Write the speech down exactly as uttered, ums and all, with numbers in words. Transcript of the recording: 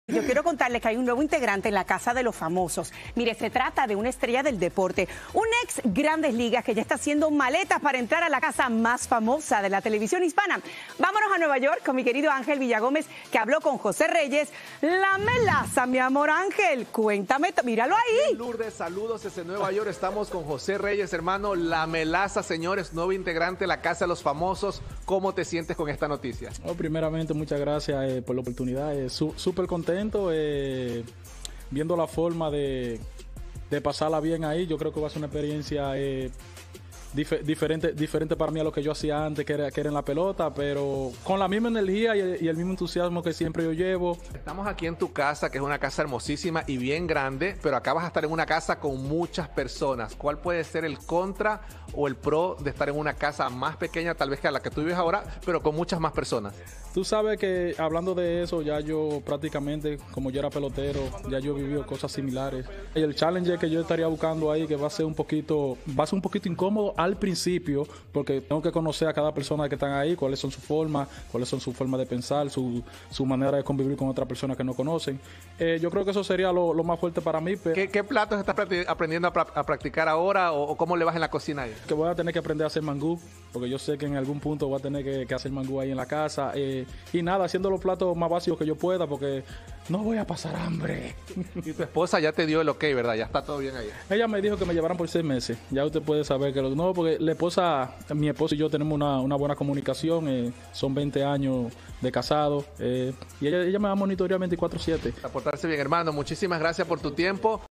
Yo quiero contarles que hay un nuevo integrante en la Casa de los Famosos. Mire, se trata de una estrella del deporte, un ex Grandes Ligas que ya está haciendo maletas para entrar a la casa más famosa de la televisión hispana. Vámonos a Nueva York con mi querido Ángel Villagómez, que habló con José Reyes. La melaza, mi amor Ángel, cuéntame, míralo ahí. Lourdes, saludos desde Nueva York. Estamos con José Reyes, hermano. La melaza, señores, nuevo integrante de la Casa de los Famosos. ¿Cómo te sientes con esta noticia? Oh, primeramente, muchas gracias eh, por la oportunidad. Eh, Súper contento. Eh, viendo la forma de, de pasarla bien ahí. Yo creo que va a ser una experiencia eh, dif diferente, diferente para mí a lo que yo hacía antes, que era, que era en la pelota, pero con la misma energía y el, y el mismo entusiasmo que siempre yo llevo. Estamos aquí en tu casa, que es una casa hermosísima y bien grande, pero acá vas a estar en una casa con muchas personas. ¿Cuál puede ser el contra o el pro de estar en una casa más pequeña, tal vez que a la que tú vives ahora, pero con muchas más personas? Tú sabes que hablando de eso, ya yo prácticamente, como yo era pelotero, ya yo he vivido cosas similares. Y el challenge que yo estaría buscando ahí, que va a ser un poquito, va a ser un poquito incómodo al principio, porque tengo que conocer a cada persona que están ahí, cuáles son sus formas, cuáles son sus formas de pensar, su, su manera de convivir con otras personas que no conocen. Eh, yo creo que eso sería lo, lo más fuerte para mí. Pero ¿Qué, qué platos estás aprendiendo a, pra a practicar ahora o, o cómo le vas en la cocina ahí? Que voy a tener que aprender a hacer mangú, porque yo sé que en algún punto voy a tener que, que hacer mangú ahí en la casa. Eh, y nada, haciendo los platos más básicos que yo pueda, porque no voy a pasar hambre. Y tu esposa ya te dio el ok, ¿verdad? Ya está todo bien ahí. Ella me dijo que me llevaran por seis meses. Ya usted puede saber que lo, no, porque la esposa, mi esposa y yo tenemos una, una buena comunicación. Eh, son veinte años de casado. Eh, y ella, ella me va a monitorear veinticuatro siete. A portarse bien, hermano. Muchísimas gracias por tu tiempo.